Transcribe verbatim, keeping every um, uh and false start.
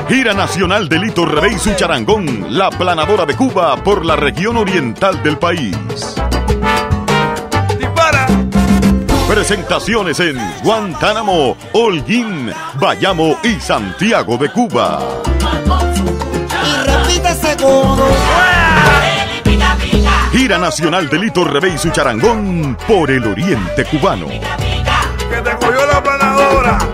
Gira nacional de Lito Rebé y su charangón, la planadora de Cuba por la región oriental del país. ¡Dispara! Presentaciones en Guantánamo, Holguín, Bayamo y Santiago de Cuba. Y repite segundo. Gira nacional de Lito Rebé y su charangón por el oriente cubano. ¡Que te cogió la planadora!